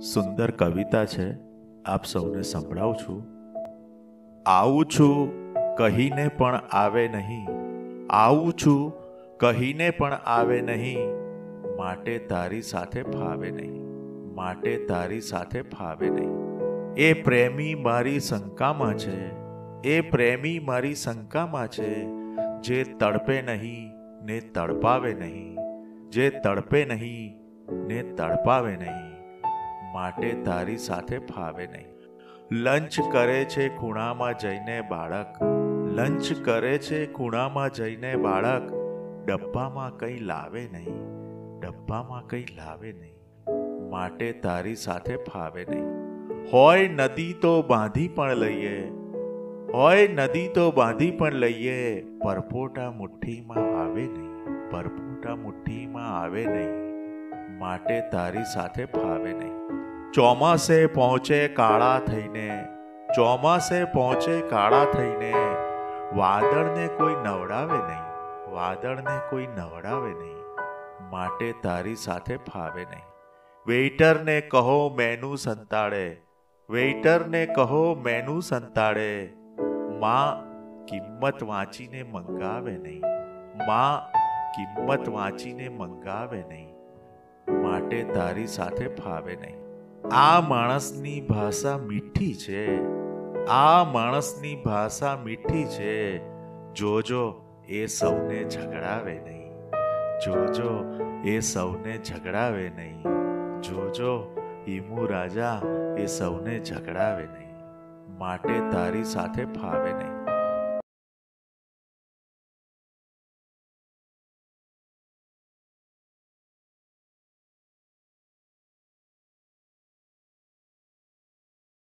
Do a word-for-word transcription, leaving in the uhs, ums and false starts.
સુંદર કવિતા છે, આપ સૌને સંભળાવું છું. આવું છું કહીને પણ આવે નહીં, આવું છું કહીને પણ આવે નહીં, માટે તારી સાથે ફાવે નહીં, માટે તારી સાથે ફાવે નહીં. એ પ્રેમી મારી શંકામાં છે, એ પ્રેમી મારી શંકામાં છે, જે તડપે નહીં ને તડપાવે નહીં, જે તડપે નહીં ને તડપાવે નહીં, માટે તારી સાથે ફાવે નહીં. લંચ કરે છે ખૂણામાં જઈને બાળક, લંચ કરે છે ખૂણામાં જઈને બાળક, ડબ્બામાં કંઈ લાવે નહીં, ડબ્બામાં કંઈ લાવે નહીં, માટે તારી સાથે ફાવે નહીં. હોય નદી તો બાંધી પણ લઈએ, હોય નદી તો બાંધી પણ લઈએ, પરપોટા મુઠ્ઠીમાં આવે નહીં, પરપોટા મુઠ્ઠીમાં આવે નહીં, માટે તારી સાથે ફાવે નહીં. ચોમાસે પહોંચે કાળા થઈને, ચોમાસે પહોંચે કાળા થઈને, વાદળને કોઈ નવડાવે નહીં, વાદળને કોઈ નવડાવે નહીં, માટે તારી સાથે ફાવે નહીં. વેઇટરને કહો મેનુ સંતાડે, વેઇટરને કહો મેનુ સંતાડે, માં કિંમત વાંચીને મંગાવે નહીં, માં કિંમત વાંચીને મંગાવે નહીં, માટે તારી સાથે ફાવે નહીં. આ માણસની ભાષા મીઠી છે, આ માણસની ભાષા મીઠી છે, જોજો એ સૌને ઝઘડાવે નહીં, જોજો એ સૌને ઝઘડાવે નહીં, જોજો ઈમુ રાજા એ સૌને ઝઘડાવે નહીં, માટે તારી સાથે ફાવે નહીં.